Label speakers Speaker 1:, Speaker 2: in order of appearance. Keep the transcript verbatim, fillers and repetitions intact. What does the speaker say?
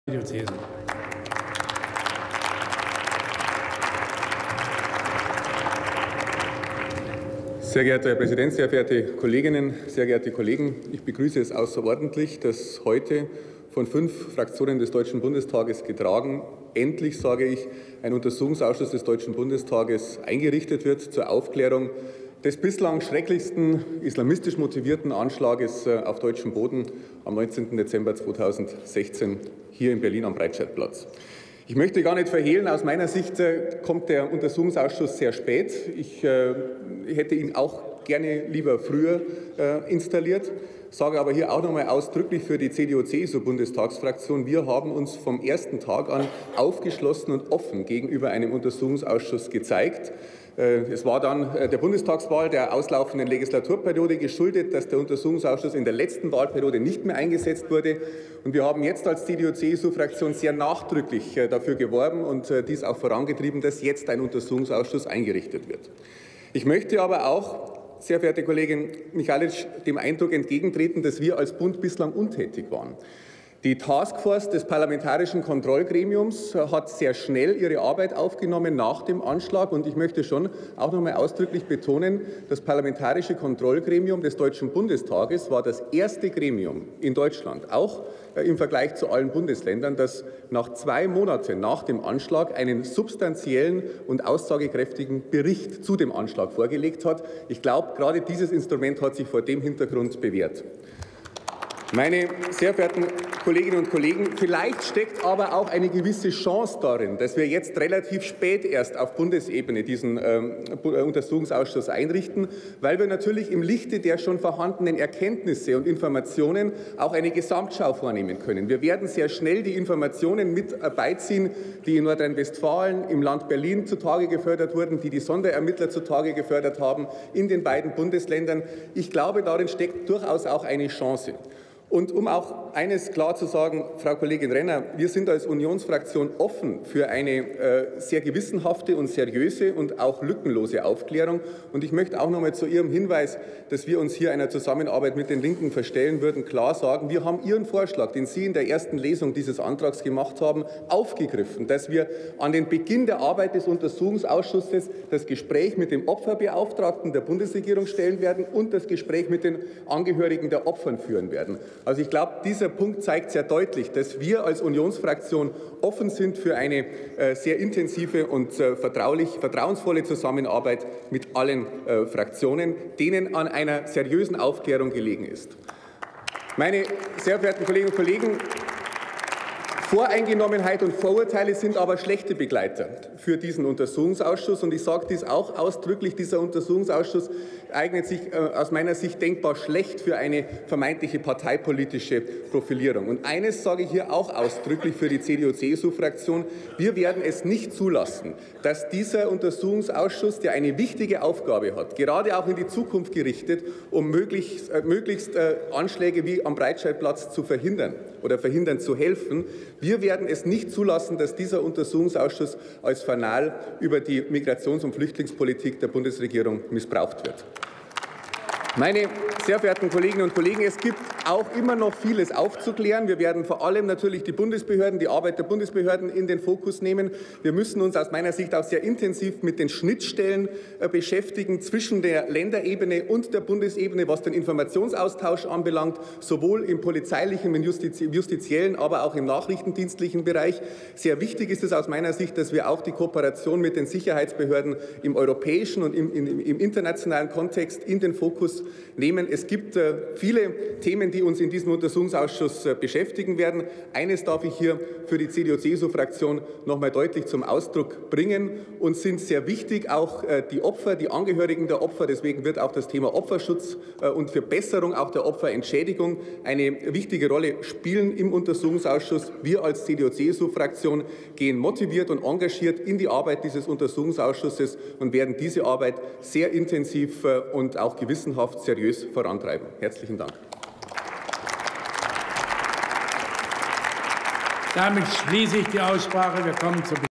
Speaker 1: Diözesen.
Speaker 2: Sehr geehrter Herr Präsident, sehr verehrte Kolleginnen, sehr geehrte Kollegen! Ich begrüße es außerordentlich, dass heute von fünf Fraktionen des Deutschen Bundestages getragen, endlich, sage ich, ein Untersuchungsausschuss des Deutschen Bundestages eingerichtet wird zur Aufklärung des bislang schrecklichsten islamistisch motivierten Anschlages auf deutschem Boden am neunzehnten Dezember zweitausendsechzehn hier in Berlin am Breitscheidplatz. Ich möchte gar nicht verhehlen, aus meiner Sicht kommt der Untersuchungsausschuss sehr spät. Ich äh, hätte ihn auch gerne lieber früher äh, installiert, sage aber hier auch noch einmal ausdrücklich für die C D U C S U-Bundestagsfraktion, wir haben uns vom ersten Tag an aufgeschlossen und offen gegenüber einem Untersuchungsausschuss gezeigt. Es war dann der Bundestagswahl der auslaufenden Legislaturperiode geschuldet, dass der Untersuchungsausschuss in der letzten Wahlperiode nicht mehr eingesetzt wurde. Und wir haben jetzt als C D U C S U-Fraktion sehr nachdrücklich dafür geworben und dies auch vorangetrieben, dass jetzt ein Untersuchungsausschuss eingerichtet wird. Ich möchte aber auch, sehr verehrte Kollegin Michalic, dem Eindruck entgegentreten, dass wir als Bund bislang untätig waren. Die Taskforce des Parlamentarischen Kontrollgremiums hat sehr schnell ihre Arbeit aufgenommen nach dem Anschlag. Und ich möchte schon auch noch einmal ausdrücklich betonen, das Parlamentarische Kontrollgremium des Deutschen Bundestages war das erste Gremium in Deutschland, auch im Vergleich zu allen Bundesländern, das nach zwei Monaten nach dem Anschlag einen substanziellen und aussagekräftigen Bericht zu dem Anschlag vorgelegt hat. Ich glaube, gerade dieses Instrument hat sich vor dem Hintergrund bewährt. Meine sehr verehrten Kolleginnen und Kollegen, vielleicht steckt aber auch eine gewisse Chance darin, dass wir jetzt relativ spät erst auf Bundesebene diesen ähm, Untersuchungsausschuss einrichten, weil wir natürlich im Lichte der schon vorhandenen Erkenntnisse und Informationen auch eine Gesamtschau vornehmen können. Wir werden sehr schnell die Informationen mit beiziehen, die in Nordrhein-Westfalen, im Land Berlin zutage gefördert wurden, die die Sonderermittler zutage gefördert haben in den beiden Bundesländern. Ich glaube, darin steckt durchaus auch eine Chance. Und um auch eines klar zu sagen, Frau Kollegin Renner, wir sind als Unionsfraktion offen für eine äh, sehr gewissenhafte und seriöse und auch lückenlose Aufklärung. Und ich möchte auch noch einmal zu Ihrem Hinweis, dass wir uns hier einer Zusammenarbeit mit den Linken verstellen würden, klar sagen, wir haben Ihren Vorschlag, den Sie in der ersten Lesung dieses Antrags gemacht haben, aufgegriffen, dass wir an den Beginn der Arbeit des Untersuchungsausschusses das Gespräch mit dem Opferbeauftragten der Bundesregierung stellen werden und das Gespräch mit den Angehörigen der Opfer führen werden. Also ich glaube, dieser Punkt zeigt sehr deutlich, dass wir als Unionsfraktion offen sind für eine äh, sehr intensive und äh, vertraulich, vertrauensvolle Zusammenarbeit mit allen äh, Fraktionen, denen an einer seriösen Aufklärung gelegen ist. Meine sehr verehrten Kolleginnen und Kollegen, Voreingenommenheit und Vorurteile sind aber schlechte Begleiter für diesen Untersuchungsausschuss. Und ich sage dies auch ausdrücklich, dieser Untersuchungsausschuss eignet sich äh, aus meiner Sicht denkbar schlecht für eine vermeintliche parteipolitische Profilierung. Und eines sage ich hier auch ausdrücklich für die C D U C S U-Fraktion. Wir werden es nicht zulassen, dass dieser Untersuchungsausschuss, der eine wichtige Aufgabe hat, gerade auch in die Zukunft gerichtet, um möglichst, äh, möglichst äh, Anschläge wie am Breitscheidplatz zu verhindern oder verhindern zu helfen, wir werden es nicht zulassen, dass dieser Untersuchungsausschuss als Fanal über die Migrations- und Flüchtlingspolitik der Bundesregierung missbraucht wird. Meine sehr verehrten Kolleginnen und Kollegen, es gibt auch immer noch vieles aufzuklären. Wir werden vor allem natürlich die Bundesbehörden, die Arbeit der Bundesbehörden in den Fokus nehmen. Wir müssen uns aus meiner Sicht auch sehr intensiv mit den Schnittstellen beschäftigen zwischen der Länderebene und der Bundesebene, was den Informationsaustausch anbelangt, sowohl im polizeilichen, im justiziellen, aber auch im nachrichtendienstlichen Bereich. Sehr wichtig ist es aus meiner Sicht, dass wir auch die Kooperation mit den Sicherheitsbehörden im europäischen und im, im, im internationalen Kontext in den Fokus nehmen. Es gibt äh, viele Themen, die uns in diesem Untersuchungsausschuss äh, beschäftigen werden. Eines darf ich hier für die C D U C S U-Fraktion noch einmal deutlich zum Ausdruck bringen. Uns sind sehr wichtig auch äh, die Opfer, die Angehörigen der Opfer. Deswegen wird auch das Thema Opferschutz äh, und Verbesserung auch der Opferentschädigung eine wichtige Rolle spielen im Untersuchungsausschuss. Wir als C D U C S U-Fraktion gehen motiviert und engagiert in die Arbeit dieses Untersuchungsausschusses und werden diese Arbeit sehr intensiv äh, und auch gewissenhaft seriös vorantreiben. Herzlichen Dank.
Speaker 1: Damit schließe ich die Aussprache. Wir kommen zur